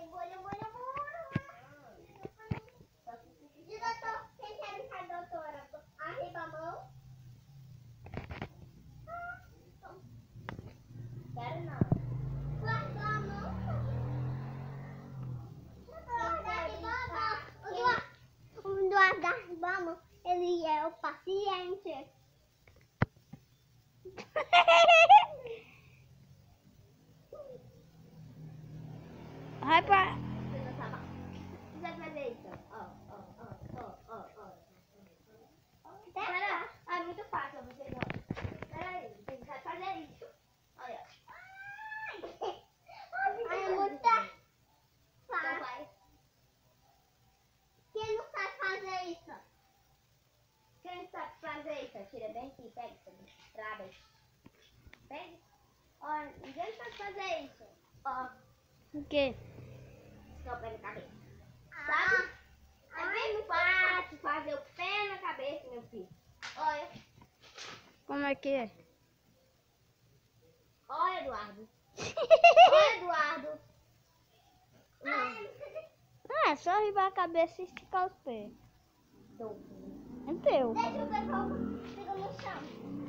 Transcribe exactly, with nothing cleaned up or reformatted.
bolha, bolha, bolha. E doutor, quem quer brincar, doutora? Arriba a mão. Quero não. Guardou a mão. O Eduardo vamos, ele é o paciente. Vai pra... Você vai fazer isso? Ó, ó, ó, ó, ó, ó. Pera, é muito fácil, você não. Pera aí, você vai fazer isso. Olha. Ai, é muito fácil. Quem não sabe fazer isso? Quem sabe fazer isso? Tira bem aqui, pega isso. Trava isso. Pega. Ó, ninguém sabe fazer isso. Ó. O quê? Só pé na cabeça. Sabe? É bem fácil fazer o pé na cabeça, meu filho. Olha. Como é que é? Olha, Eduardo. Olha, Eduardo. Ah, é só ribar a cabeça e esticar os pés. É teu. Deixa eu ver como fica no chão.